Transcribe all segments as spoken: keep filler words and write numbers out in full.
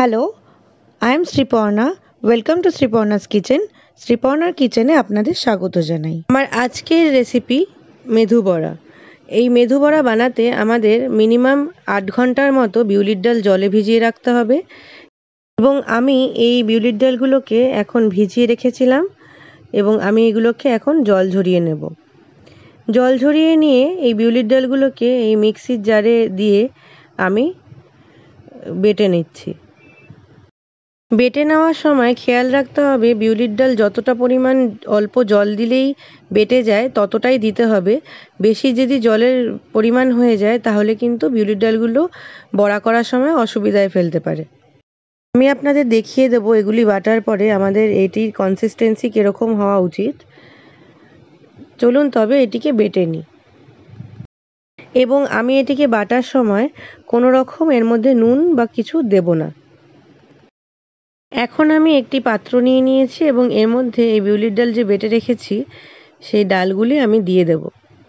Hello, I am Sriparna. Welcome to Sriparna's kitchen. শ্রীপর্ণার কিচেনে আপনাদের স্বাগত জানাই। আমার আজকের রেসিপি মেধু বড়া। এই মেধু বড়া বানাতে আমাদের মিনিমাম আট ঘন্টার মতো বিউলির ডাল জলে ভিজিয়ে রাখতে হবে এবং আমি এই বিউলির ডালগুলোকে এখন ভিজিয়ে রেখেছিলাম এবং আমি এগুলোকে এখন জল ঝরিয়ে নেব। জল ঝরিয়ে নিয়ে এই বিউলির ডালগুলোকে এই মিক্সির জারে দিয়ে আমি বেটে নিচ্ছি। বেটে নেওয়ার সময় খেয়াল রাখতে হবে বিউলির ডাল যতটা পরিমাণ অল্প জল দিলেই বেটে যায় ততটাই দিতে হবে। বেশি যদি জলের পরিমাণ হয়ে যায় তাহলে কিন্তু বিউলির ডালগুলো বড়া করার সময় অসুবিধায় ফেলতে পারে। আমি আপনাদের দেখিয়ে দেবো এগুলি বাটার পরে আমাদের এটির কনসিস্টেন্সি কীরকম হওয়া উচিত। চলুন তবে এটিকে বেটে নিই। এবং আমি এটিকে বাটার সময় কোনো রকম এর মধ্যে নুন বা কিছু দেব না। এখন আমি একটি পাত্র নিয়ে নিয়েছি এবং এর মধ্যে এই বিউলির ডাল যে বেটে রেখেছি সেই ডালগুলি আমি দিয়ে দেব।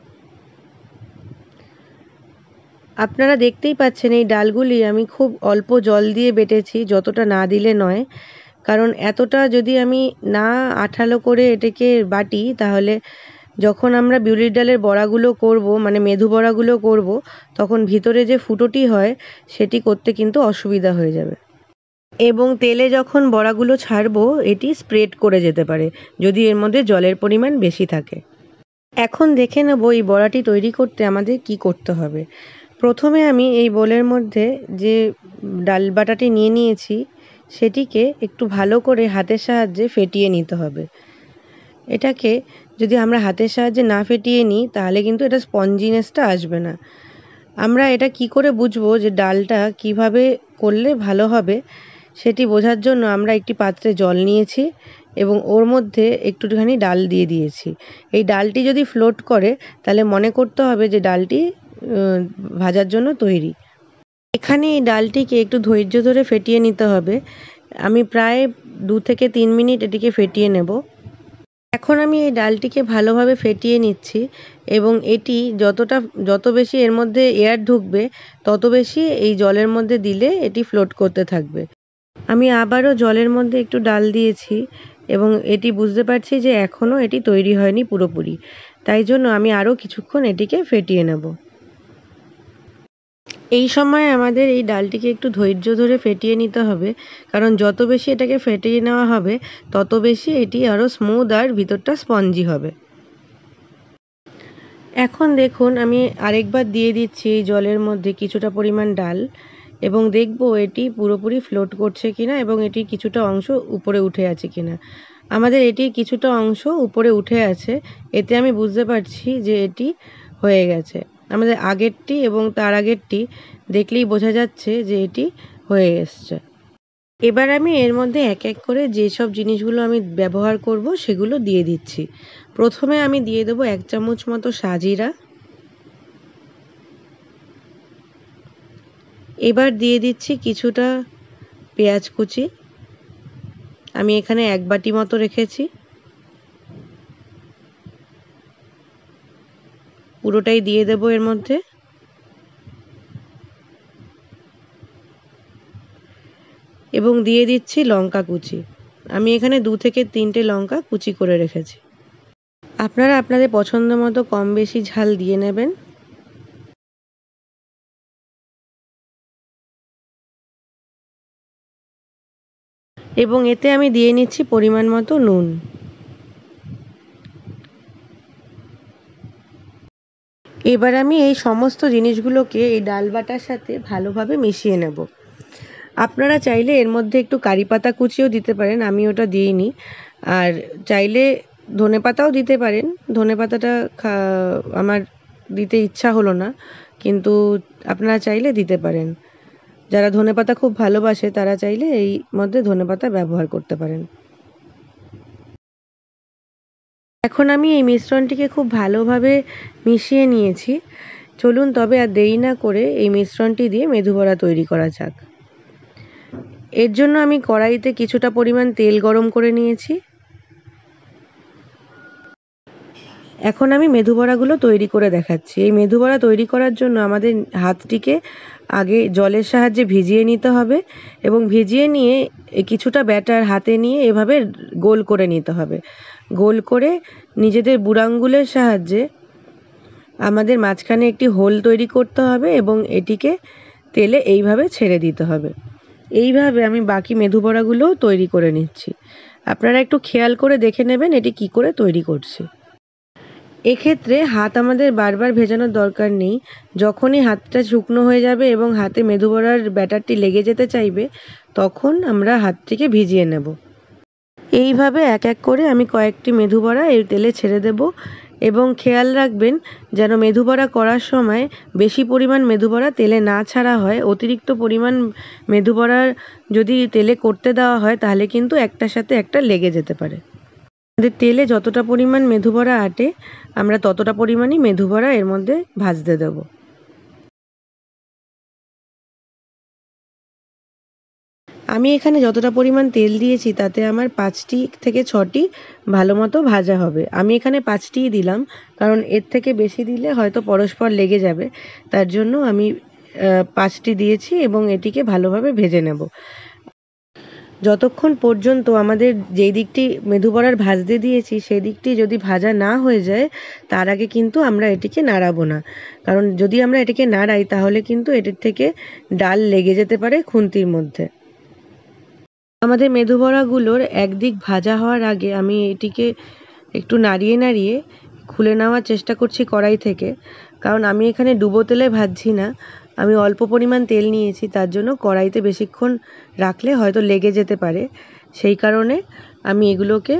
আপনারা দেখতেই পাচ্ছেন এই ডালগুলি আমি খুব অল্প জল দিয়ে বেটেছি, যতটা না দিলে নয়। কারণ এতটা যদি আমি না আঠালো করে এটাকে বাটি তাহলে যখন আমরা বিউলির ডালের বড়াগুলো করব, মানে মেধু বড়াগুলো করব, তখন ভিতরে যে ফুটোটি হয় সেটি করতে কিন্তু অসুবিধা হয়ে যাবে এবং তেলে যখন বড়াগুলো ছাড়বো এটি স্প্রেড করে যেতে পারে যদি এর মধ্যে জলের পরিমাণ বেশি থাকে। এখন দেখে নেব এই বড়াটি তৈরি করতে আমাদের কি করতে হবে। প্রথমে আমি এই বোলের মধ্যে যে ডাল বাটাটি নিয়ে নিয়েছি সেটিকে একটু ভালো করে হাতের সাহায্যে ফেটিয়ে নিতে হবে। এটাকে যদি আমরা হাতের সাহায্যে না ফেটিয়ে নিই তাহলে কিন্তু এটা স্পঞ্জিনেসটা আসবে না। আমরা এটা কি করে বুঝবো যে ডালটা কিভাবে করলে ভালো হবে সেটি বোঝার জন্য আমরা একটি পাত্রে জল নিয়েছি এবং ওর মধ্যে একটুখানি ডাল দিয়ে দিয়েছি। এই ডালটি যদি ফ্লোট করে তাহলে মনে করতে হবে যে ডালটি ভাজার জন্য তৈরি। এখানে এই ডালটিকে একটু ধৈর্য ধরে ফেটিয়ে নিতে হবে। আমি প্রায় দু থেকে তিন মিনিট এটিকে ফেটিয়ে নেব। এখন আমি এই ডালটিকে ভালোভাবে ফেটিয়ে নিচ্ছি এবং এটি যতটা যত বেশি এর মধ্যে এয়ার ঢুকবে তত বেশি এই জলের মধ্যে দিলে এটি ফ্লোট করতে থাকবে। আমি আবারও জলের মধ্যে একটু ডাল দিয়েছি এবং এটি বুঝতে পারছি যে এখনও এটি তৈরি হয়নি পুরোপুরি, তাই জন্য আমি আরও কিছুক্ষণ এটিকে ফেটিয়ে নেব। এই সময় আমাদের এই ডালটিকে একটু ধৈর্য ধরে ফেটিয়ে নিতে হবে, কারণ যত বেশি এটাকে ফেটিয়ে নেওয়া হবে তত বেশি এটি আরও স্মুথ আর ভিতরটা স্পঞ্জি হবে। এখন দেখুন আমি আরেকবার দিয়ে দিচ্ছি এই জলের মধ্যে কিছুটা পরিমাণ ডাল এবং দেখব এটি পুরোপুরি ফ্লোট করছে কিনা এবং এটির কিছুটা অংশ উপরে উঠে আছে কিনা। আমাদের এটির কিছুটা অংশ উপরে উঠে আছে, এতে আমি বুঝতে পারছি যে এটি হয়ে গেছে। আমাদের আগেরটি এবং তার আগেরটি দেখলেই বোঝা যাচ্ছে যে এটি হয়ে এসছে। এবার আমি এর মধ্যে এক এক করে যেসব জিনিসগুলো আমি ব্যবহার করব সেগুলো দিয়ে দিচ্ছি। প্রথমে আমি দিয়ে দেবো এক চামচ মতো সাজিরা। এবার দিয়ে দিচ্ছি কিছুটা পেঁয়াজ কুচি। আমি এখানে এক বাটি মতো রেখেছি, পুরোটাই দিয়ে দেব এর মধ্যে। এবং দিয়ে দিচ্ছি লঙ্কা কুচি। আমি এখানে দু থেকে তিনটে লঙ্কা কুচি করে রেখেছি। আপনারা আপনাদের পছন্দ মতো কম বেশি ঝাল দিয়ে নেবেন। এবং এতে আমি দিয়ে নিচ্ছি পরিমাণ মতো নুন। এবার আমি এই সমস্ত জিনিসগুলোকে এই ডাল বাটার সাথে ভালোভাবে মিশিয়ে নেব। আপনারা চাইলে এর মধ্যে একটু কারি পাতা কুচিও দিতে পারেন, আমি ওটা দিইনি। আর চাইলে ধনে পাতাও দিতে পারেন, ধনে পাতাটা আমার দিতে ইচ্ছা হলো না, কিন্তু আপনারা চাইলে দিতে পারেন। যারা ধনে পাতা খুব ভালোবাসে তারা চাইলে এই মধ্যে ধনে পাতা ব্যবহার করতে পারেন। এখন আমি এই মিশ্রণটিকে খুব ভালোভাবে মিশিয়ে নিয়েছি। চলুন তবে আর দেরি না করে এই মিশ্রণটি দিয়ে মেধু বড়া তৈরি করা যাক। এর জন্য আমি কড়াইতে কিছুটা পরিমাণ তেল গরম করে নিয়েছি। এখন আমি মেধু বড়াগুলো তৈরি করে দেখাচ্ছি। এই মেধু বড়া তৈরি করার জন্য আমাদের হাতটিকে আগে জলের সাহায্যে ভিজিয়ে নিতে হবে এবং ভিজিয়ে নিয়ে কিছুটা ব্যাটার হাতে নিয়ে এভাবে গোল করে নিতে হবে। গোল করে নিজেদের বুড়াঙ্গুলের সাহায্যে আমাদের মাঝখানে একটি হোল তৈরি করতে হবে এবং এটিকে তেলে এইভাবে ছেড়ে দিতে হবে। এইভাবে আমি বাকি মেধু বড়াগুলোও তৈরি করে নিচ্ছি। আপনারা একটু খেয়াল করে দেখে নেবেন এটি কি করে তৈরি করছি। এক্ষেত্রে হাত আমাদের বারবার ভেজানোর দরকার নেই। যখনই হাতটা শুকনো হয়ে যাবে এবং হাতে মেধু বড়ার ব্যাটারটি লেগে যেতে চাইবে, তখন আমরা হাতটিকে ভিজিয়ে নেব। এইভাবে এক এক করে আমি কয়েকটি মেধু বড়া এই তেলে ছেড়ে দেব এবং খেয়াল রাখবেন যেন মেধু বড়া করার সময় বেশি পরিমাণ মেধু বড়া তেলে না ছাড়া হয়। অতিরিক্ত পরিমাণ মেধু বড়া যদি তেলে করতে দেওয়া হয় তাহলে কিন্তু একটার সাথে একটা লেগে যেতে পারে। আমাদের তেলে যতটা পরিমাণ মেধু বড়া আটে আমরা ততটা পরিমাণই মেধু বড়া এর মধ্যে ভাজতে দেব। আমি এখানে যতটা পরিমাণ তেল দিয়েছি তাতে আমার পাঁচটি থেকে ছটি ভালো মতো ভাজা হবে। আমি এখানে পাঁচটিই দিলাম, কারণ এর থেকে বেশি দিলে হয়তো পরস্পর লেগে যাবে। তার জন্য আমি পাঁচটি দিয়েছি এবং এটিকে ভালোভাবে ভেজে নেব। যতক্ষণ পর্যন্ত আমাদের যেই দিকটি মেধু বড়ার ভাজতে দিয়েছি সেই দিকটি যদি ভাজা না হয়ে যায় তার আগে কিন্তু আমরা এটিকে নাড়াবো না। কারণ যদি আমরা এটিকে নাড়াই তাহলে কিন্তু এটির থেকে ডাল লেগে যেতে পারে খুন্তির মধ্যে। আমাদের মেধু বড়াগুলোর একদিক ভাজা হওয়ার আগে আমি এটিকে একটু নাড়িয়ে নাড়িয়ে খুলে নেওয়ার চেষ্টা করছি কড়াই থেকে। কারণ আমি এখানে ডুবো তেলে ভাজছি না, আমি অল্প পরিমাণ তেল নিয়েছি, তার জন্য কড়াইতে বেশিক্ষণ রাখলে হয়তো লেগে যেতে পারে। সেই কারণে আমি এগুলোকে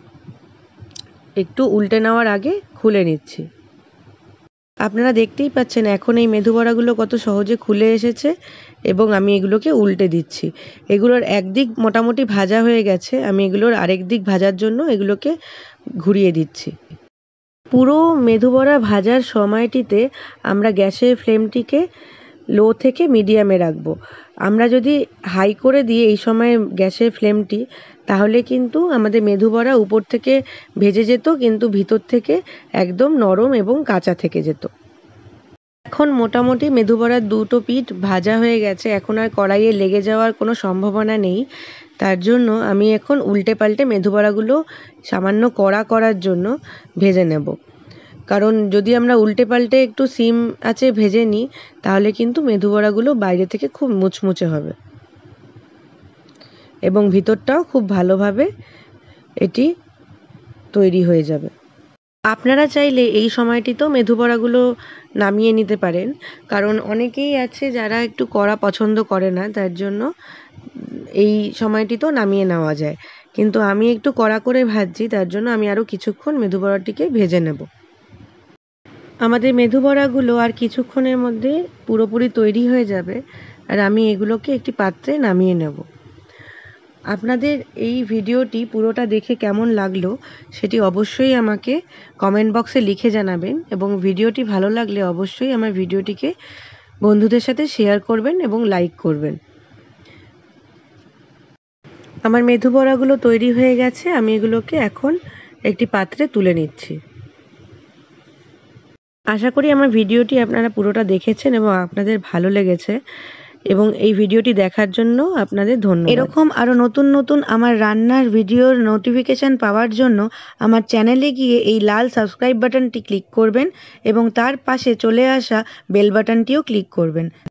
একটু উল্টে নেওয়ার আগে খুলে নিচ্ছি। আপনারা দেখতেই পাচ্ছেন এখন এই মেধু বড়াগুলো কত সহজে খুলে এসেছে এবং আমি এগুলোকে উল্টে দিচ্ছি। এগুলোর একদিক মোটামুটি ভাজা হয়ে গেছে, আমি এগুলোর আরেক দিক ভাজার জন্য এগুলোকে ঘুরিয়ে দিচ্ছি। পুরো মেধু বড়া ভাজার সময়টিতে আমরা গ্যাসের ফ্লেমটিকে লো থেকে মিডিয়ামে রাখবো। আমরা যদি হাই করে দিই এই সময় গ্যাসের ফ্লেমটি, তাহলে কিন্তু আমাদের মেধু বড়া উপর থেকে ভেজে যেত কিন্তু ভিতর থেকে একদম নরম এবং কাঁচা থেকে যেত। এখন মোটামুটি মেধু বড়ার দুটো পিঠ ভাজা হয়ে গেছে, এখন আর কড়াইয়ে লেগে যাওয়ার কোনো সম্ভাবনা নেই। তার জন্য আমি এখন উল্টে পাল্টে মেধু বড়াগুলো সামান্য কড়া করার জন্য ভেজে নেব। কারণ যদি আমরা উল্টে পাল্টে একটু সিম আঁচে ভেজে নিই তাহলে কিন্তু মেধু বড়াগুলো বাইরে থেকে খুব মুচমুচে হবে এবং ভিতরটাও খুব ভালোভাবে এটি তৈরি হয়ে যাবে। আপনারা চাইলে এই সময়টিতেও মেধু বড়াগুলো নামিয়ে নিতে পারেন, কারণ অনেকেই আছে যারা একটু কড়া পছন্দ করে না, তার জন্য এই সময়টিতেও নামিয়ে নেওয়া যায়। কিন্তু আমি একটু কড়া করে ভাজছি, তার জন্য আমি আরও কিছুক্ষণ মেধু বড়াটিকে ভেজে নেব। আমাদের মেধু বড়াগুলো আর কিছুক্ষণের মধ্যে পুরোপুরি তৈরি হয়ে যাবে আর আমি এগুলোকে একটি পাত্রে নামিয়ে নেব। আপনাদের এই ভিডিওটি পুরোটা দেখে কেমন লাগলো সেটি অবশ্যই আমাকে কমেন্ট বক্সে লিখে জানাবেন এবং ভিডিওটি ভালো লাগলে অবশ্যই আমার ভিডিওটিকে বন্ধুদের সাথে শেয়ার করবেন এবং লাইক করবেন। আমার মেধু বড়াগুলো তৈরি হয়ে গেছে, আমি এগুলোকে এখন একটি পাত্রে তুলে নিচ্ছি। আশা করি আমার ভিডিওটি আপনারা পুরোটা দেখেছেন এবং আপনাদের ভালো লেগেছে এবং এই ভিডিওটি দেখার জন্য আপনাদের ধন্যবাদ। এরকম আরও নতুন নতুন আমার রান্নার ভিডিওর নোটিফিকেশান পাওয়ার জন্য আমার চ্যানেলে গিয়ে এই লাল সাবস্ক্রাইব বাটনটি ক্লিক করবেন এবং তার পাশে চলে আসা বেল বাটনটিও ক্লিক করবেন।